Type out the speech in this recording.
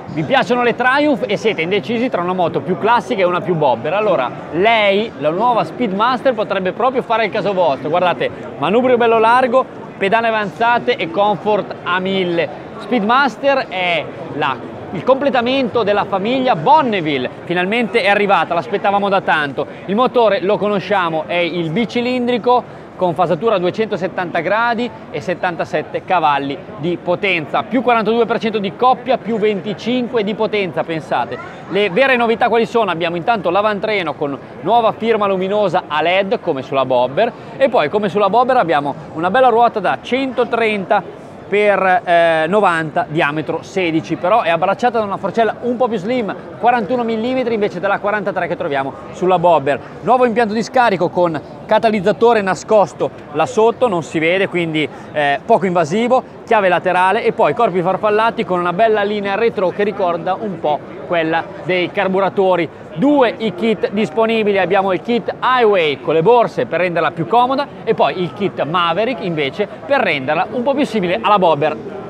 Vi piacciono le Triumph e siete indecisi tra una moto più classica e una più bobber? Allora, lei, la nuova Speedmaster, potrebbe proprio fare il caso vostro. Guardate, manubrio bello largo, pedane avanzate e comfort a 1000. Speedmaster è il completamento della famiglia Bonneville, finalmente è arrivata, l'aspettavamo da tanto. Il motore lo conosciamo, è il bicilindrico con fasatura a 270 gradi e 77 cavalli di potenza, più 42% di coppia, più 25 di potenza, pensate. Le vere novità quali sono? Abbiamo intanto l'avantreno con nuova firma luminosa a LED come sulla bobber, e poi come sulla bobber abbiamo una bella ruota da 130 per 90, diametro 16, però è abbracciata da una forcella un po' più slim, 41 mm invece della 43 che troviamo sulla bobber. Nuovo impianto di scarico con catalizzatore nascosto là sotto, non si vede, quindi poco invasivo, chiave laterale e poi corpi farfallati con una bella linea retro che ricorda un po' quella dei carburatori. Due i kit disponibili, abbiamo il kit Highway con le borse per renderla più comoda e poi il kit Maverick invece per renderla un po' più simile alla bobber.